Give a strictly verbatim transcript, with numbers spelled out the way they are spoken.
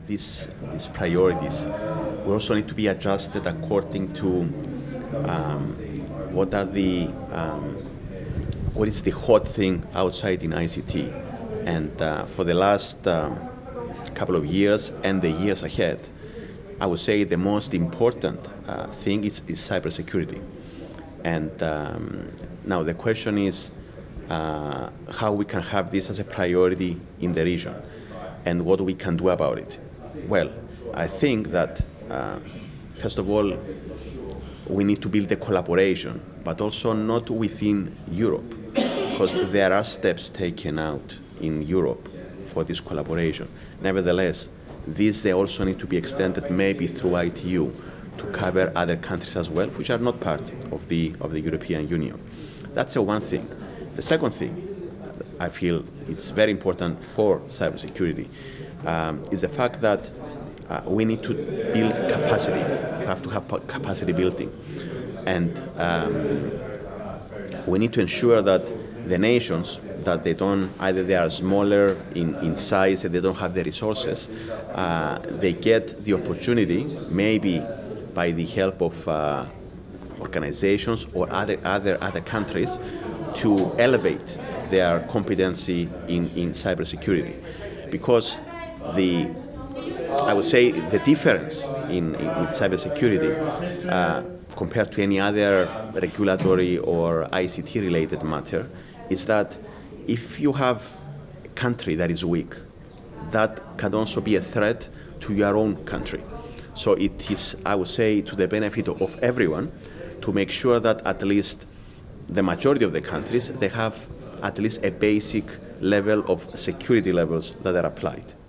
these, these priorities will also need to be adjusted according to um, what are the um, what is the hot thing outside in I C T. And uh, for the last um, couple of years and the years ahead, I would say the most important uh, thing is, is cybersecurity. And um, now the question is uh, how we can have this as a priority in the region and what we can do about it. Well, I think that, uh, first of all, we need to build a collaboration, but also not within Europe, because there are steps taken out in Europe for this collaboration. Nevertheless, these they also need to be extended maybe through I T U to cover other countries as well, which are not part of the, of the European Union. That's the one thing. The second thing, I feel it's very important for cybersecurity, um, is the fact that uh, we need to build capacity. We have to have capacity building. And um, we need to ensure that the nations that they don't, either they are smaller in, in size and they don't have the resources, uh, they get the opportunity, maybe by the help of uh, organizations or other, other, other countries, to elevate their competency in, in cybersecurity. Because the, I would say the difference in, in with cybersecurity uh, compared to any other regulatory or I C T related matter is that if you have a country that is weak, that can also be a threat to your own country. So it is, I would say, to the benefit of everyone to make sure that at least the majority of the countries, they have at least a basic level of security levels that are applied.